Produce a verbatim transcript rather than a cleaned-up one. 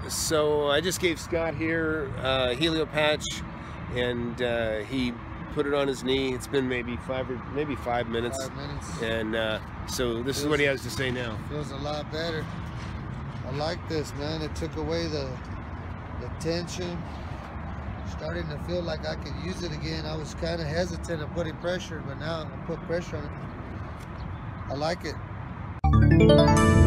so I just gave Scott here uh, Heliopatch, and uh, he put it on his knee. It's been maybe five or maybe five minutes. Five minutes. And uh, so this feels, is what he has to say now. Feels a lot better. I like this, man. It took away the the tension. Starting to feel like I could use it again. I was kind of hesitant of putting pressure, but now I put pressure on it. I like it.